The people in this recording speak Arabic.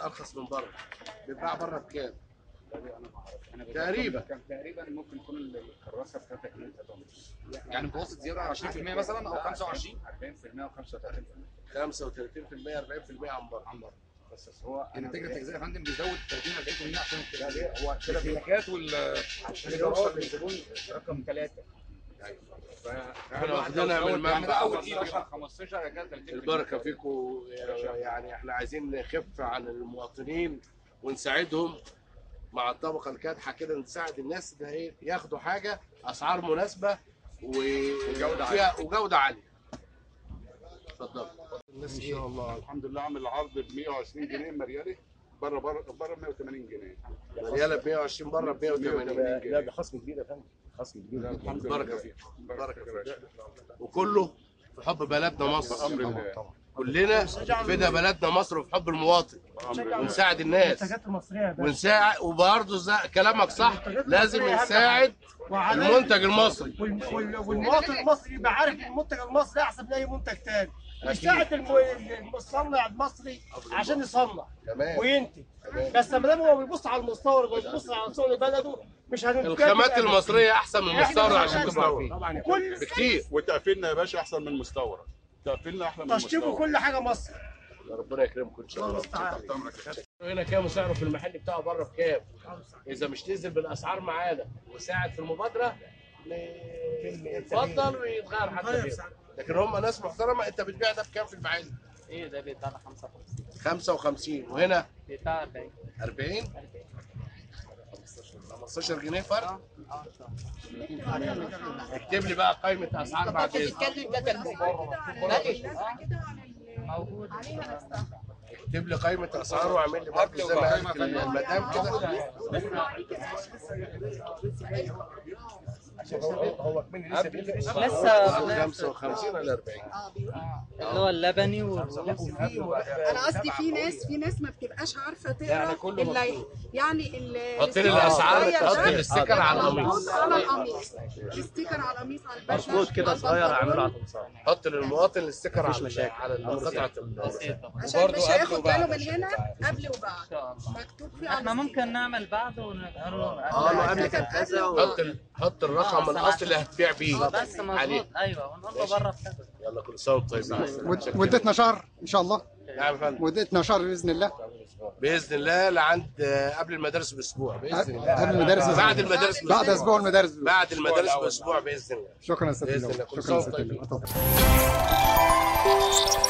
ارخص من بره. بيتباع بره بكام؟ تقريبا ممكن يكون الكراسه بتاعتك 23 يعني متوسط زياده 20% مثلا او 25 40% او 35%. 35% 40% عن بره. بس هو يعني تاجر التجزئه يا فندم بيزود 30 40% عشان كده هو كده الشركات عشان يوصل للزبون رقم 3. احنا واخدينها من يعني ده المنبع. اول 15 اجازه 30%. البركه فيكم. يعني احنا عايزين نخف عن المواطنين ونساعدهم مع الطبقه الكادحه كده، نساعد الناس ده ايه ياخدوا حاجه اسعار مناسبه وجوده عاليه. اتفضل. الناس ان شاء الله الحمد لله عامل عرض ب 120 جنيه مريالي، بره 180 جنيه. مرياله ب 120 بره ب 180. لا ده خصم كبير يا فندم، خصم كبير. الحمد لله. البركه فيك. وكله في حب بلدنا مصر. بامر الله. كلنا فدا بلدنا مصر وفي حب المواطن، ونساعد الناس ونساعد. وبرضه كلامك صح، لازم نساعد المنتج المصري، والمواطن المصري يبقى عارف المنتج المصري احسن من اي منتج تاني، ويساعد المصنع المصري عشان يصنع وينتج. بس ما دام هو بيبص على المستورد ويبص على سوق بلده مش هنتكلم. الخامات المصريه احسن من المستورد عشان تبقى فيه بكتير. وتقفيلنا يا باشا احسن من المستورد، تقفيلنا احلى من المستورد. تشطيب وكل حاجه مصر. ربنا يكرمكم ان شاء الله. هنا كام سعره في المحل بتاعه بره بكام؟ اذا مش نزل بالاسعار معانا وساعد في المبادره يتفضل ويتغير حتى غيره. لكن هم ناس محترمه. انت بتبيع ده بكام في المحل؟ ايه ده بيتباع 55. 55 وهنا بيتباع 40. 15 جنيه فرق. اكتب لي بقى قائمه اسعار بعد اذنك. موجود. اكتب لي قائمه اسعار واعمل لي برضه زي ما قالت المدام كده. هو لسه 55 ولا 40 اللي هو اللبني انا قصدي في ناس ما بتبقاش عارفه تقرا يعني حط لي الاسعار، حط لي الستيكر على القميص. الستيكر على القميص على الباشا مظبوط كده صغير اعمله على القمصان. حط للمواطن الستيكر على قطعه عشان مش هياخد باله من هنا قبل وبعد مكتوب فيه. احنا ممكن نعمل بعد ونقول قبل كان كذا. حط الرقم الاصلي اللي هتبيع بيه بس مظبوط. ايوه ونقول له بره بكذا. يلا كل سنه وانتم طيبين. مدتنا شهر ان شاء الله. نعم يا فندم. مدتنا شهر باذن الله. باذن الله لعند قبل المدارس باسبوع باذن الله. قبل المدارس بعد المدارس بعد اسبوع المدارس بعد المدارس باسبوع باذن الله. شكرا يا استاذ. باذن الله. كل سنه وانتم طيبين.